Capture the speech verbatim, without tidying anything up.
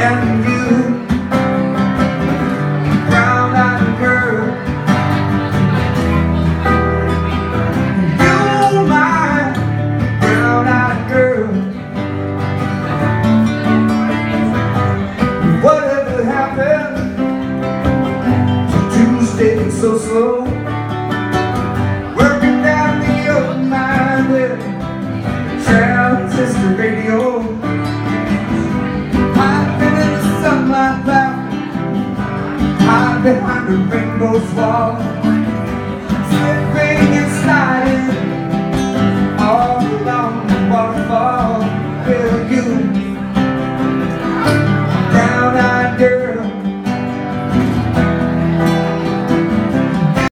and you, brown-eyed girl, you're my brown-eyed girl. Whatever happened to Tuesday so slow? Working down the old mine with transistor radio, hiding in the sunlight cloud, hide behind the rainbow's wall, slipping and sliding all along the waterfall.